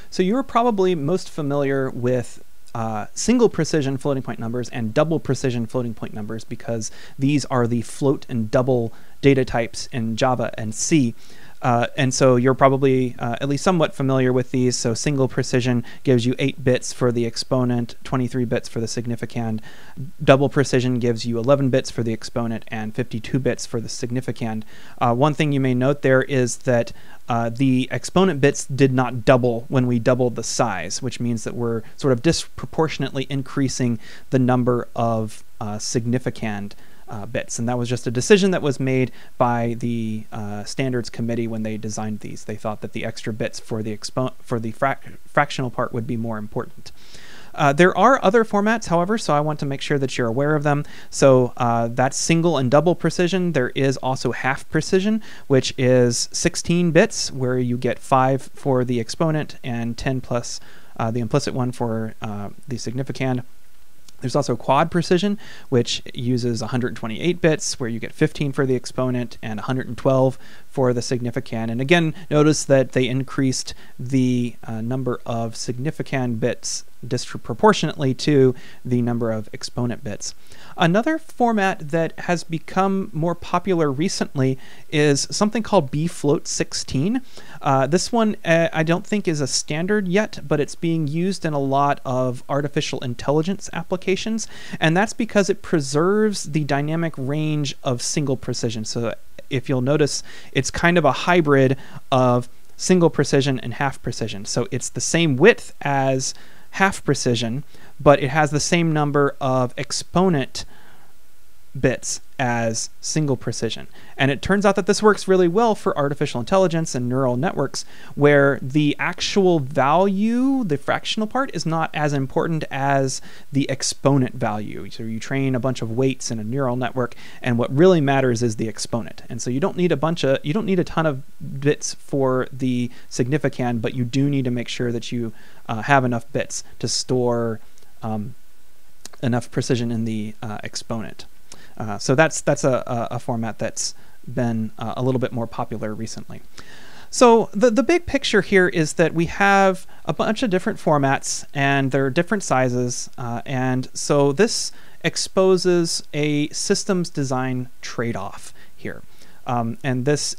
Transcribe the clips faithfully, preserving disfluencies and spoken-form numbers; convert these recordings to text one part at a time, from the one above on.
So you're probably most familiar with uh, single precision floating point numbers and double precision floating point numbers, because these are the float and double data types in Java and C. Uh, and so you're probably uh, at least somewhat familiar with these. So single precision gives you eight bits for the exponent, twenty-three bits for the significand. Double precision gives you eleven bits for the exponent and fifty-two bits for the significand. Uh, one thing you may note there is that uh, the exponent bits did not double when we doubled the size, which means that we're sort of disproportionately increasing the number of uh, significand Uh, bits, and that was just a decision that was made by the uh, standards committee when they designed these. They thought that the extra bits for the expo for the frac fractional part would be more important. Uh, there are other formats, however, so I want to make sure that you're aware of them. So uh, that's single and double precision. There is also half precision, which is sixteen bits, where you get five for the exponent and ten plus uh, the implicit one for uh, the significand. There's also quad precision, which uses one hundred twenty-eight bits, where you get fifteen for the exponent and one hundred twelve for the significand. And again, notice that they increased the uh, number of significand bits disproportionately to the number of exponent bits. Another format that has become more popular recently is something called B float sixteen. Uh, this one uh, I don't think is a standard yet, but it's being used in a lot of artificial intelligence applications, and that's because it preserves the dynamic range of single precision. So if you'll notice, it's kind of a hybrid of single precision and half precision. So it's the same width as half precision, but it has the same number of exponent bits as single precision. And it turns out that this works really well for artificial intelligence and neural networks, where the actual value, the fractional part, is not as important as the exponent value. So you train a bunch of weights in a neural network, and what really matters is the exponent. And so you don't need a bunch of, you don't need a ton of bits for the significand, but you do need to make sure that you uh, have enough bits to store um, enough precision in the uh, exponent. Uh, so that's that's a, a format that's been uh, a little bit more popular recently. So the, the big picture here is that we have a bunch of different formats, and they're different sizes, uh, and so this exposes a systems design trade-off here. Um, and this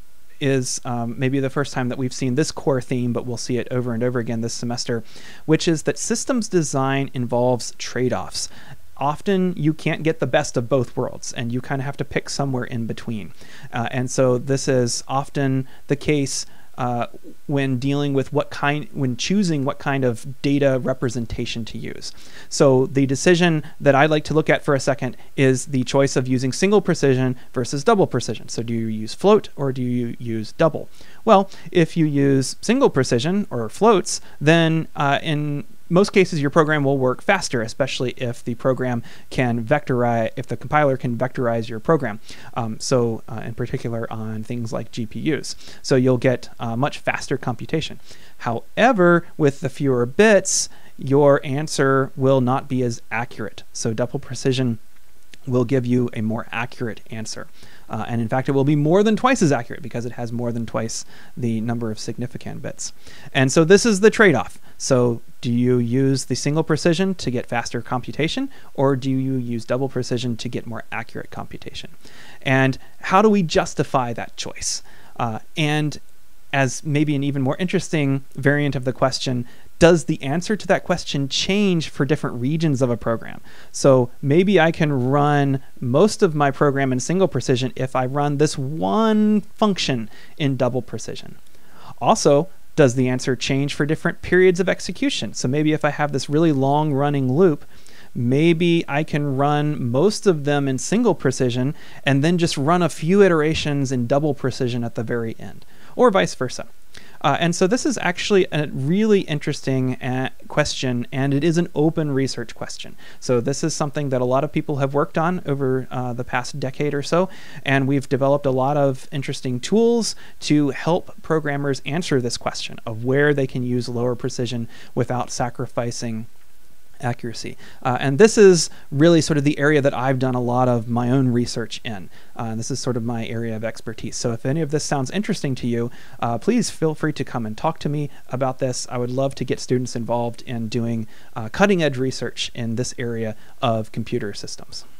is um, maybe the first time that we've seen this core theme, but we'll see it over and over again this semester, which is that systems design involves trade-offs. Often you can't get the best of both worlds, and you kind of have to pick somewhere in between. Uh, and so this is often the case uh, when dealing with what kind, when choosing what kind of data representation to use. So the decision that I'd like to look at for a second is the choice of using single precision versus double precision. So do you use float or do you use double? Well, if you use single precision or floats, then uh, in most cases your program will work faster, especially if the program can vectorize, if the compiler can vectorize your program. Um, so uh, in particular on things like G P Us. So you'll get uh, much faster computation. However, with the fewer bits, your answer will not be as accurate. So double precision will give you a more accurate answer. Uh, and in fact, it will be more than twice as accurate because it has more than twice the number of significand bits. And so this is the trade-off. So do you use the single precision to get faster computation, or do you use double precision to get more accurate computation? And how do we justify that choice? Uh, and as maybe an even more interesting variant of the question, does the answer to that question change for different regions of a program? So maybe I can run most of my program in single precision if I run this one function in double precision. Also, does the answer change for different periods of execution? So maybe if I have this really long running loop, maybe I can run most of them in single precision and then just run a few iterations in double precision at the very end, or vice versa. Uh, and so this is actually a really interesting uh, question, and it is an open research question. So this is something that a lot of people have worked on over uh, the past decade or so, and we've developed a lot of interesting tools to help programmers answer this question of where they can use lower precision without sacrificing accuracy. Uh, and this is really sort of the area that I've done a lot of my own research in. Uh, and this is sort of my area of expertise. So if any of this sounds interesting to you, uh, please feel free to come and talk to me about this. I would love to get students involved in doing uh, cutting edge research in this area of computer systems.